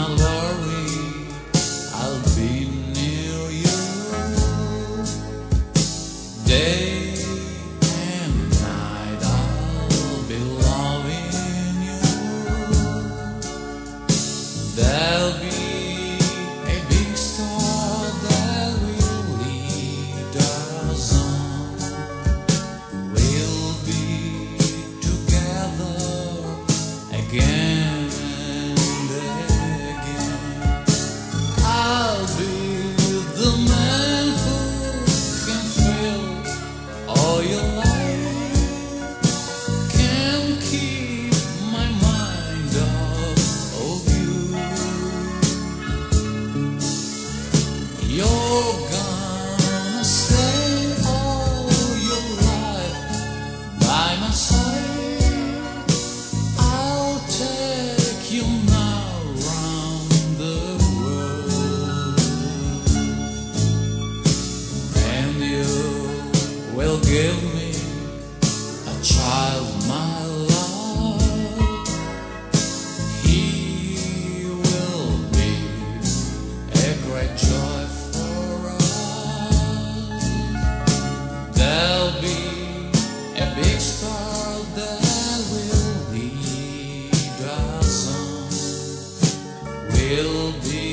not worry, I'll be near you day and night. I'll be loving you. There'll be a big star that will lead us on. We'll be together again and again. I'll be the man who can fill all your life, can keep my mind off of you. You're gonna stay all your life by my side. I'll take you now round the world, and you will give me a child, my love. He will be a great joy for us. There'll be a big star that will lead us on. We'll be